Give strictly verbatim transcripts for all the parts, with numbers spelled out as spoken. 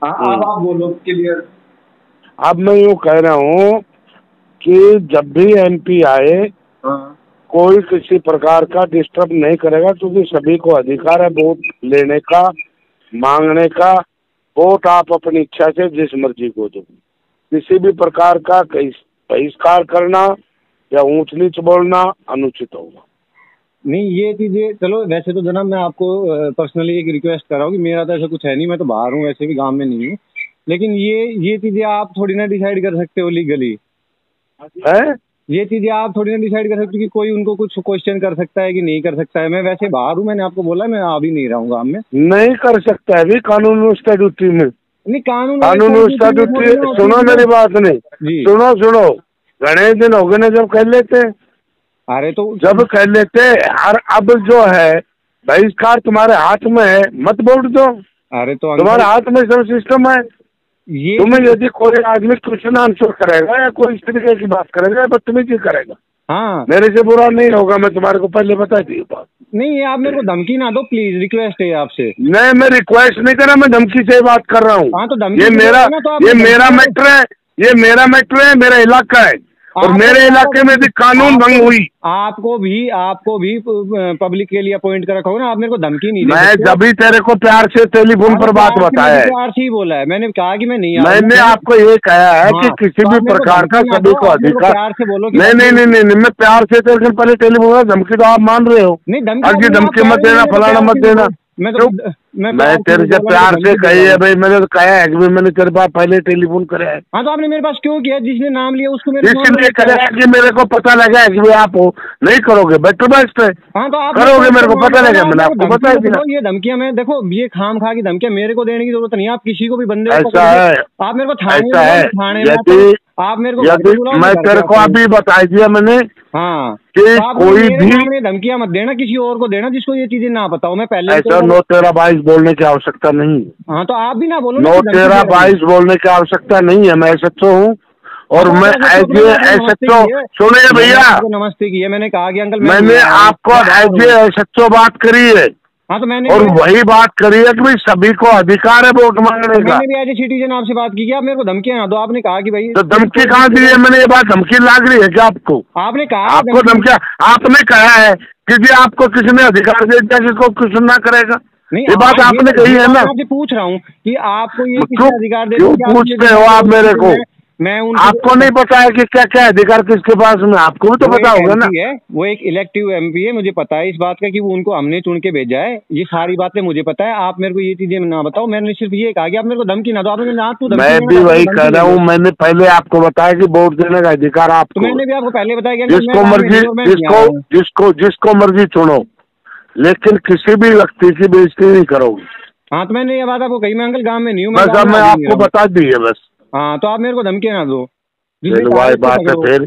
हाँ, अब आप बोलो क्लियर। अब मैं यूँ कह रहा हूँ कि जब भी एमपी आए हाँ। कोई किसी प्रकार का डिस्टर्ब नहीं करेगा, क्योंकि सभी को अधिकार है वोट लेने का, मांगने का। वोट आप अपनी इच्छा से जिस मर्जी को दो। किसी भी प्रकार का बहिष्कार करना या ऊंच नीच बोलना अनुचित होगा। नहीं, ये चीजें चलो, वैसे तो जनाब मैं आपको पर्सनली एक रिक्वेस्ट कर रहा हूँ कि मेरा तो ऐसा कुछ है नहीं, मैं तो बाहर हूँ, वैसे भी गांव में नहीं हूँ, लेकिन ये ये चीजें आप थोड़ी ना डिसाइड कर सकते हो लीगली है। ये चीजें आप थोड़ी ना डिसाइड कर सकते हो कि कोई उनको कुछ क्वेश्चन कर सकता है कि नहीं कर सकता है। मैं वैसे बाहर हूँ, मैंने आपको बोला मैं आ भी नहीं रहा हूँ गांव में। नहीं कर सकता है भी कानून उसका ड्यूटी में, नहीं कानून कानून उसका ड्यूटी। सुनो मेरी बात, नहीं सुनो सुनो गणेश दिन हो गए ना जब कर लेते। अरे तो जब कर लेते और अब जो है बहिष्कार तुम्हारे हाथ में है, मत वोट दो। अरे तो तुम्हारे हाथ में सब सिस्टम है। ये तुम्हें यदि कोई आदमी क्वेश्चन आंसर करेगा या कोई इस तरीके की बात करेगा, बदतमीजी करेगा, हाँ मेरे से बुरा नहीं होगा, मैं तुम्हारे को पहले बता दी बात। नहीं, ये आप मेरे को धमकी ना दो प्लीज, रिक्वेस्ट है आपसे। नहीं, मैं रिक्वेस्ट नहीं कर रहा, मैं धमकी से बात कर रहा हूँ। हाँ तो धमकी ये मेरा तो ये मेरा मैटर है, ये मेरा मैटर है, मेरा इलाका है, और मेरे इलाके में भी कानून भंग हुई। आपको भी आपको भी पब्लिक के लिए अपॉइंट कर रखा होगा ना, आप मेरे को धमकी नहीं दे। मैं जब भी तेरे को प्यार से टेलीफोन पर बात बताया है, प्यार से ही बोला है, मैंने कहा कि मैं नहीं आ मैंने आपको ये कहा है कि किसी भी प्रकार का सभी को अधिकार। प्यार से बोलो। नहीं नहीं नहीं नहीं मैं प्यार से तो पहले टेलीफोन धमकी तो आप मान रहे हो। नहीं धमकी धमकी मत देना, फलाना मत देना। मैं तो मैं तेरे से प्यार से कही है भाई, मैंने तो कहा है कि मैंने तेरे पास पहले टेलीफोन कराया है। हाँ तो आपने मेरे पास क्यों किया? जिसने नाम लिया उसको मेरे इसलिए कराया कि मेरे को पता लगा कि भाई आप नहीं करोगे, बेटर बेस्ट है। हाँ तो आप करोगे, मेरे को पता लगा, मैंने आपको बता दिया। ये धमकियां, मैं देखो ये खाम खा की धमकियां मेरे को देने की जरूरत नहीं है। आप किसी को भी बंदे को ऐसा है, आप मेरे को थाने ऐसा है। थाने यदि आप मेरे को यदि मैं तेरे को अभी बता दिया मैंने, हाँ कि कोई भी धमकियां मत देना, किसी और को देना जिसको ये चीजें ना बताओ। मैं पहले ऐसा नो तेरह बाईस बोलने की आवश्यकता नहीं। हाँ तो आप भी ना बोलो। नो तेरह बाईस बोलने की आवश्यकता नहीं है। मैं एस एच ओ हूँ और मैं as a S H O, सुनिए भैया, नमस्ते की है, मैंने कहा कि अंकल मैंने आपको as a S H O बात करी है। हाँ तो मैंने और वही बात करी है कि भाई सभी को अधिकार है वोट मांगने का। मैंने भी एज ए सिटीजन आपसे बात की, आप मेरे को धमकियां ना दो। आपने कहा कि भाई तो धमकी कहाँ दी है मैंने? ये बात धमकी लाग रही है क्या आपको? आपने कहा आपको धमकियां आपने कहा है कि जी आपको किसी ने अधिकार दे दिया जिसको कुछ ना करेगा। नहीं, ये बात आपने कही है ना। आपसे पूछ रहा हूँ कि आपको ये क्यों अधिकार दे क्यों पूछते हो आप मेरे को? मैं आपको नहीं पता है कि क्या क्या अधिकार किसके पास में? आपको भी तो पता होगा ना। है वो एक इलेक्टिव एमपी है, मुझे पता है इस बात का कि वो उनको हमने चुन के भेजा है। ये सारी बातें मुझे पता है। आप मेरे को ये चीजें ना बताओ। मैंने सिर्फ ये कहा कि आप मेरे को धमकी ना दो। आपने ना तो मैं भी वही कह रहा हूँ, मैंने पहले आपको बताया कि वोट देने का अधिकार आपको। तो मैंने भी आपको पहले बताया कि जिसको मर्जी जिसको जिसको जिसको मर्जी चुनो, लेकिन किसी भी व्यक्ति की बेइज्जती नहीं करोगे। हाँ तो मैंने ये बात आपको कही। मैं अंकल गाँव में नहीं हूँ, बस अब मैं आपको बता दी है बस। हाँ तो आप मेरे को धमकी ना दो। वही बात है, फिर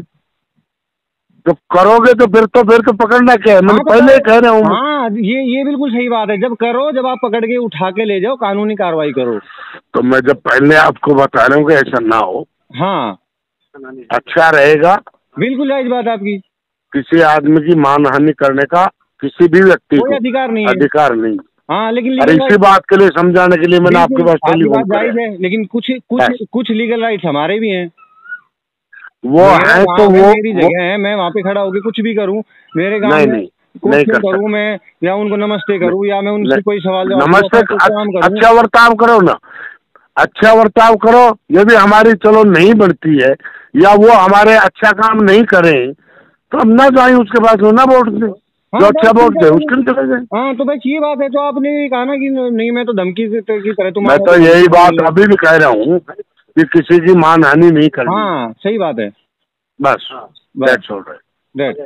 तो करोगे तो फिर तो फिर तो पकड़ना क्या है? मैंने पहले ही कह रहा हूँ। हाँ ये ये बिल्कुल सही बात है। जब करो, जब आप पकड़ के उठा के ले जाओ, कानूनी कार्रवाई करो। तो मैं जब पहले आपको बता रहा हूँ कि ऐसा ना हो, हाँ अच्छा रहेगा। बिल्कुल जायज बात आपकी। किसी आदमी की मानहानि करने का किसी भी व्यक्ति को अधिकार नहीं है। अधिकार नहीं। हाँ लेकिन और इसी बात के लिए समझाने के लिए मैंने आपके पास टेलीफोन किया है। लेकिन कुछ कुछ कुछ लीगल राइट्स हमारे भी हैं। वो है तो वो मेरी जगह है, मैं वहाँ पे खड़ा होकर कुछ भी करूँ। मेरे गाँव में नहीं कर करूँ मैं, या उनको नमस्ते करूँ, या मैं उनसे कोई सवाल नमस्ते अच्छा बर्ताव करो ना, अच्छा बर्ताव करो। यदि हमारी चलो नहीं बनती है या वो हमारे अच्छा काम नहीं करें तो हम ना जाए उसके पास, ना वोट दें। जो अच्छा वोट दे उसके चले जाए। हाँ तो बस ये बात है। तो आपने कहा ना कि नहीं मैं तो धमकी की तरह तुम। मैं तो यही बात अभी भी कह रहा हूँ कि किसी की मानहानि नहीं करनी। हाँ सही बात है। बस दैट्स ऑल राइट।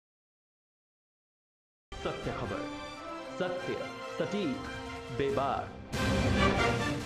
सत्य खबर, सत्य, सटीक, बेबाक।